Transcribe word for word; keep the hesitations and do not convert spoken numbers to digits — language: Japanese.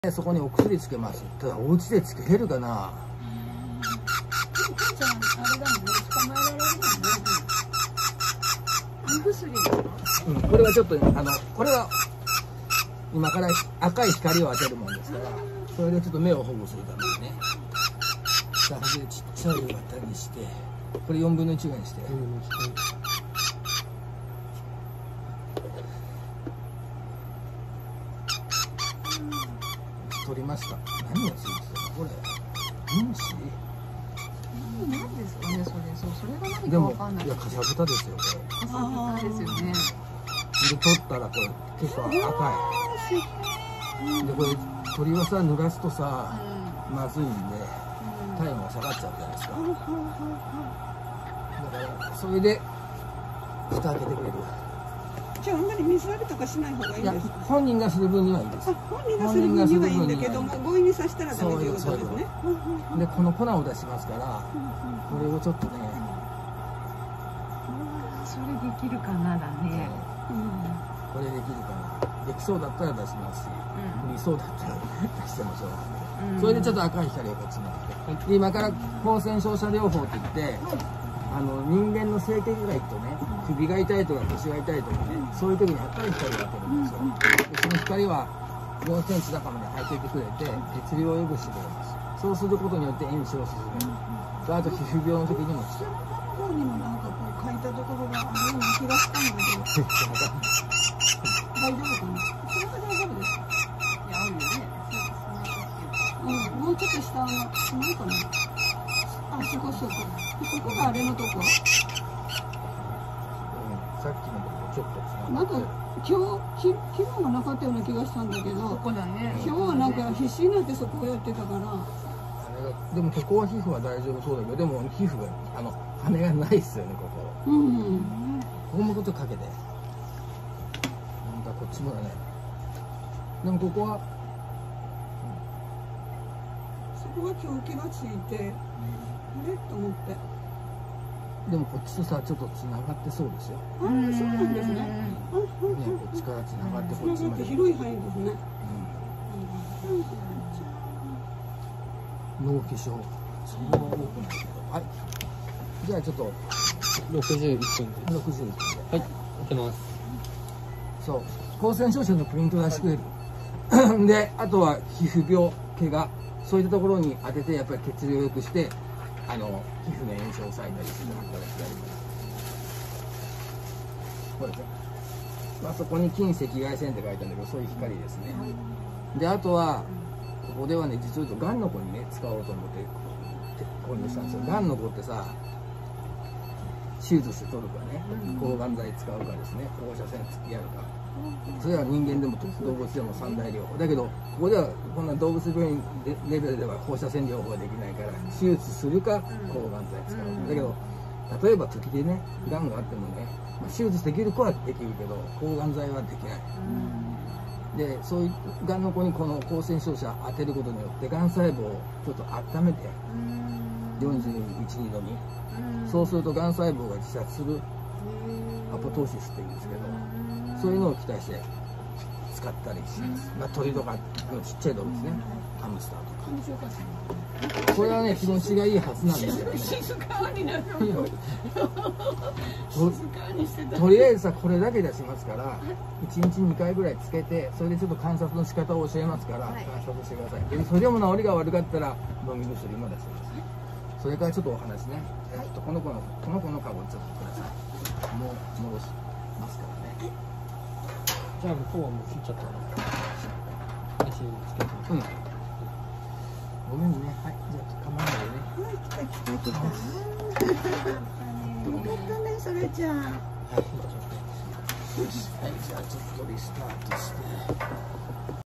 そこにお薬つけます。ただお家でつけれるかな。 じゃああれだもんね、捕まえられるもんね。胃薬だよ。 うん、これはちょっとあのこれは今から赤い光を当てるもんですから、それでちょっと目を保護するためにね。さあ、でちっちゃい型にして、これよんぶんのいちぐらいにして。取りました。何がついてたのこれ。分子？ 何ですかね、それ。そう、それが何でもかわかんない。 いや、かさぶたですよ、これ。 かさぶたですよね。 で、取ったらこれ、結構赤い。で、これ、鳥はさ、濡らすとさ、まずいんで、体温が下がっちゃうじゃないですか。だから、それで、蓋開けてくれる。 じゃああんまり水浴びとかしない方がいいいや、 です。 本人がする分にはいいです。 あ、本人がする分にはいいんだけども、強引にさしたらダメということですね。 で、この粉を出しますから、これをちょっとね、 それできるかなだね。 これできるかな。できそうだったら出しますし、無理そうだったら出してもしょうがない。それでちょっと赤い光をこっちに当てて、で今から光線照射療法って言って、あの人間の整形外とね、首が痛いとか腰が痛いとかね、そういう時に赤い光を当てるんですよ。でその光はよんセンチ高まで入っていてくれて、血流を良くしてくれます。そうすることによって炎症を進める。あと皮膚病の時にも使う。 ここにもなんかこう書いたところがあるような気がしたんだけど、大丈夫かな。それは大丈夫です。 いや、あるよね。 うん、もうちょっと下の、ないかな。あ、そこそこ。ここがあれのとこ。 うん、さっきのとこちょっとつななんかがってる。 今日、き昨日はなかったような気がしたんだけど、 ここだね。 今日はなんか必死になってそこをやってたから。 あれがでもここは皮膚は大丈夫そうだけど、でも皮膚があの羽がないっすよね、ここ。 うんうん。 ここもことかけて。なんかこっちもだね。でもここは、 そこが今日気がついて、あれと思って。 でもこっちとさちょっとつながってそうですよ。 ああ、そうなんですね。 ね、こっちからつながってこっちつながまで。 って広い範囲ですね。 脳気症、そんな多くないけど。はい。じゃあちょっとろくじゅういっぷんでろくじゅういっぷんで。 はい、開けます。 そう。光線照射のプリント出してくれる。で、あとは皮膚病、怪我、そういったところに当ててやっぱり血流を良くして、あの皮膚の炎症を抑えたりする働きがあります。これですね。まあそこに近赤外線って書いてあるんだけど、そういう光ですね。で、あとはここではね、実を言うとがんの子にね使おうと思って購入したんですよ。がんの子ってさ、手術して取るかね、抗がん剤使うかですね、放射線やるか。それは人間でも動物でも三大療法だけど、ここではこんな動物病院レベルでは放射線療法はできないから、手術するか抗がん剤使うか。だけど例えば時でね、がんがあってもね、まあ、手術できる子はできるけど抗がん剤はできない。で、そういうがんの子にこの光線照射当てることによってがん細胞をちょっと温めてよんじゅういち、にどに、そうするとがん細胞が自殺するアポトーシスって言うんですけど、そういうのを期待して使ったりします。まあ、鳥とかのちっちゃい動物ね、ハムスターとか。これはね、気持ちがいいはずなんですけどね。 静かになる。 と, とりあえずさ、これだけ出しますからいちにちにかいぐらいつけて、それでちょっと観察の仕方を教えますから、観察してください。でそれでも治りが悪かったら飲み薬も出します。それからちょっとお話ね、えっとこの子のこの子の顔をちょっとください。もう戻しますからね。 じゃあ向こうはもう切っちゃったの。足つけて。 うん。ごめんね。はい。じゃあ構わないでね。 はい、来た来た来た。よかったね、それじゃあ。 はい。はい。じゃあちょっとリスタートして。